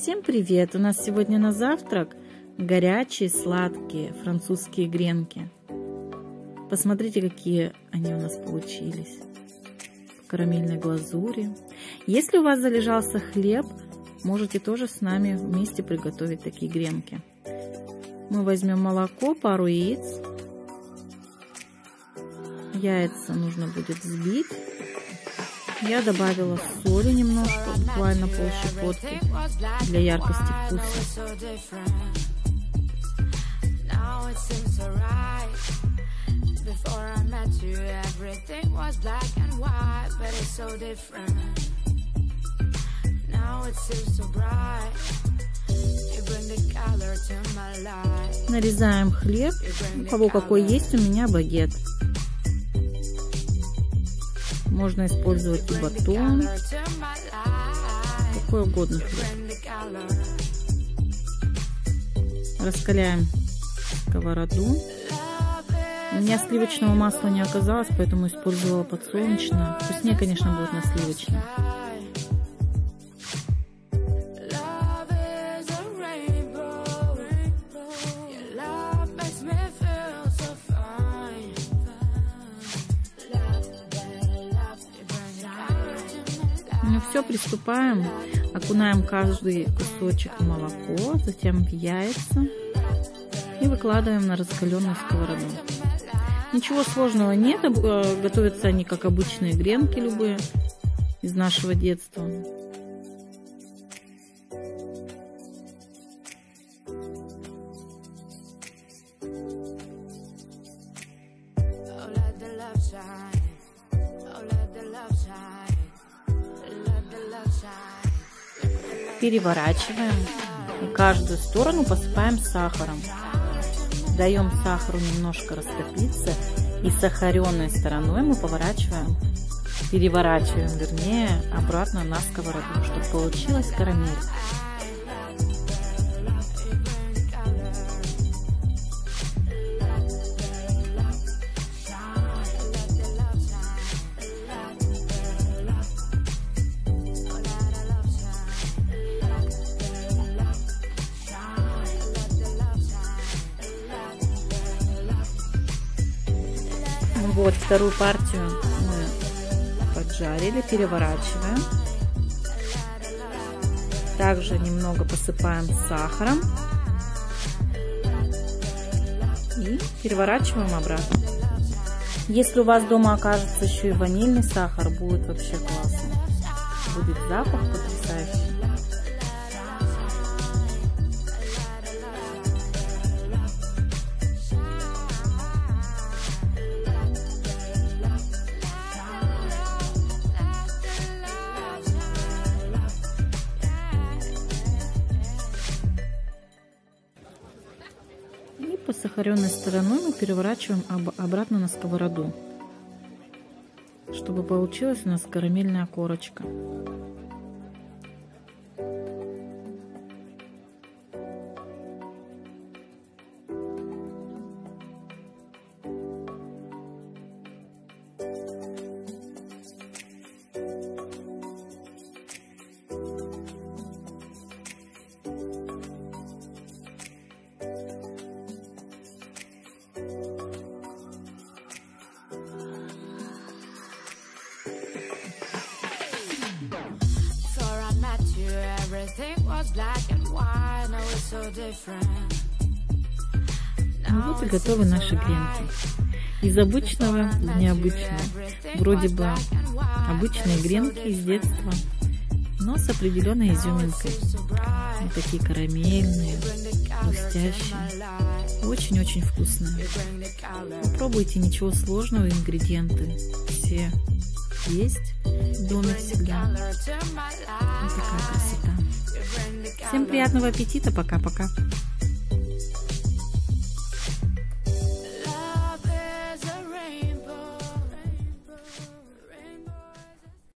Всем привет! У нас сегодня на завтрак горячие, сладкие французские гренки. Посмотрите, какие они у нас получились. В карамельной глазури. Если у вас залежался хлеб, можете тоже с нами вместе приготовить такие гренки. Мы возьмем молоко, пару яиц. Яйца нужно будет взбить. Я добавила соли немножко, буквально полщепотки, для яркости вкуса. Нарезаем хлеб, у кого какой есть, у меня багет. Можно использовать и батон, какой угодно хлеб. Раскаляем сковороду. У меня сливочного масла не оказалось, поэтому использовала подсолнечное. Вкуснее, конечно, будет на сливочном. Ну все, приступаем. Окунаем каждый кусочек в молоко, затем в яйца и выкладываем на раскаленную сковороду. Ничего сложного нет, готовятся они как обычные гренки любые из нашего детства. Переворачиваем и каждую сторону посыпаем сахаром. Даем сахару немножко растопиться, и сахаренной стороной мы переворачиваем, вернее, обратно на сковороду, чтобы получилась карамель. Вот, вторую партию мы поджарили, переворачиваем. Также немного посыпаем сахаром и переворачиваем обратно. Если у вас дома окажется еще и ванильный сахар, будет вообще классно. Будет запах потрясающий. По сахаренной стороной мы переворачиваем обратно на сковороду, чтобы получилась у нас карамельная корочка. Ну вот и готовы наши гренки. Из обычного в необычное. Вроде бы обычные гренки из детства, но с определенной изюминкой. Вот такие карамельные, хрустящие. Очень-очень вкусные. Попробуйте, ничего сложного, ингредиенты все есть в доме всегда. Вот такая красота. Всем приятного аппетита, пока-пока.